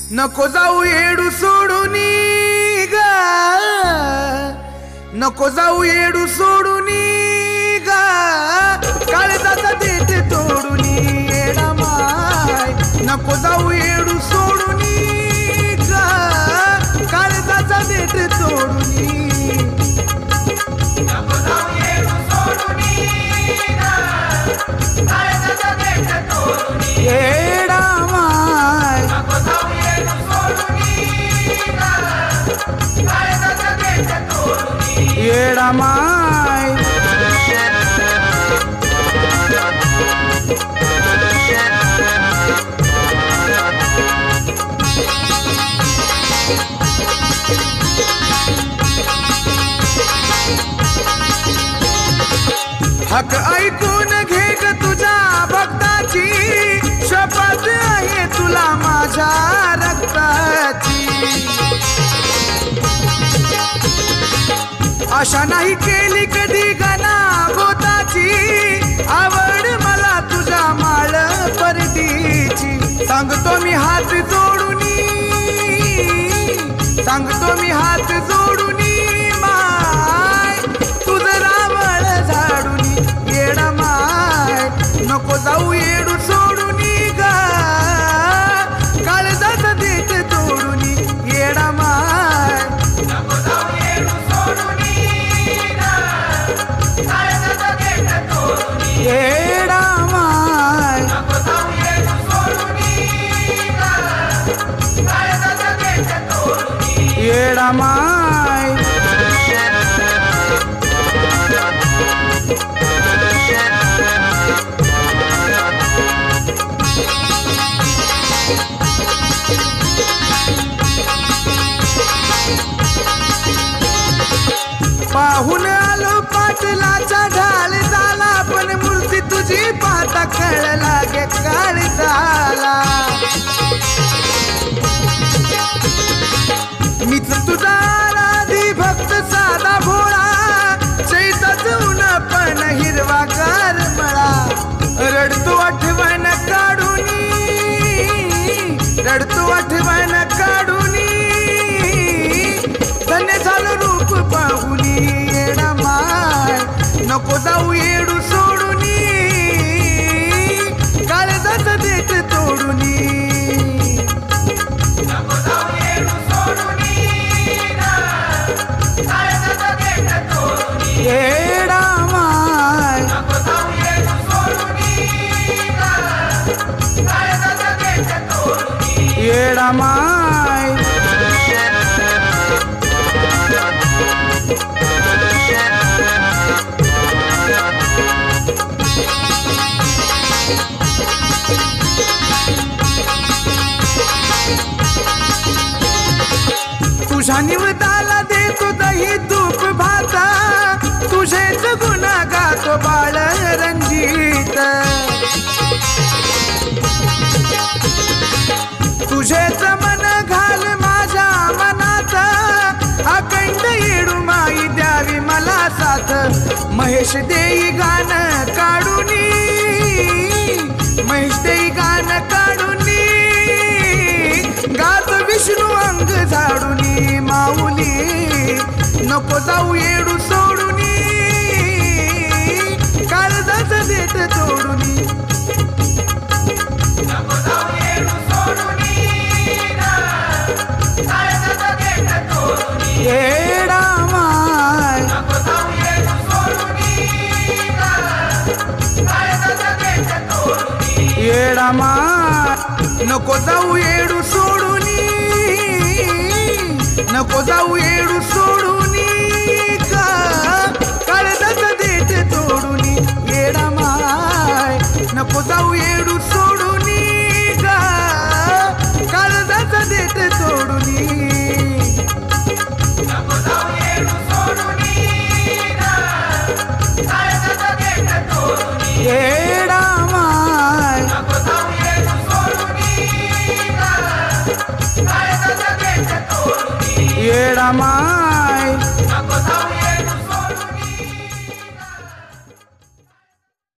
नको जाऊ येडू सोडून ग, नको जाऊ येडू सोडून ग, काळजाचा देठ तोडून येडा माय. नको जाऊ येडू सोडून ग, काळजाचा देठ तोडून. नको जाऊ येडू सोडून ग, काळजाचा देठ तोडून. येडा माय. नको जाऊ येडू सोडून ग, काळजाचा देठ तोडून. येडा माय. हक ऐकून घे ग तुझ्या भक्ताची, शपथ आहे तुला माझ्या रक्ताची. आशा नाही केली कधी गना गोताची, आवड मला तुझ्या माळ परतीची. सांगतो मी हात जोडून, सांगतो मी हात जोडून माय, तुझं रावळ झाडून. येडा माय. नको जाऊ येडू सोडून ग, काळजाचा देठ तोडून. येडा माय. नको जाऊ येडू सोडून ग, काळजाचा देठ तोडून. येडा माय. नको जाऊ येडू सोडून ग, काळजाचा देठ तोडून. येडा माय. पाहून आलो पाटलाचा ढाल झाला, पण मूर्ती तुझी पाहता कळला गे काळ झाला. मीच तुझा आराधी भक्त साधा भोळा, चैताच ऊन पण हिरवा गार मळा. रडतो आठवण काढून, रडतो आठवण काढून, धन्य झालं रूप पाहून. येडा माय. नको जाऊ येडू सोडून, काळजाचा देठ तोडून. नको जाऊ येडू सोडून ग, काळजाचा देठ तोडून. येडा माय. नको जाऊ येडू सोडून ग, काळजाचा देठ तोडून. येडा माय. तुझ्या निवदाला देतो दही तूप भाता, तुझेच गुन्हा गातो बाळ रंजीत. तुझेच मन घाल माझ्या मनात, अखंड येडू माई द्यावी मला साथ. महेश देई गाण काढून, महेश देई गाण काढून, गात विष्णू अंग झाडून. माऊली. नको जाऊ येडू सोडून, काळजाचा देठ तोडून. नको जाऊ येडू सोडून ग, काळजाचा देठ तोडून. येडा माय. नको जाऊ येडू सोडून ग, काळजाचा देठ तोडून. येडा माय. नको जाऊ येडू सोडून, नको जाऊ येडू सोडून ग, काळजाचा देठ तोडून. येडा माय. नको जाऊ येडू सोडून ग, काळजाचा देठ तोडून. नको जाऊ येडू सोडून ग, काळजाचा देठ तोडून. येडा माय. नको जाऊ येडू सोडून ग, काळजाचा देठ तोडून. येडा माय.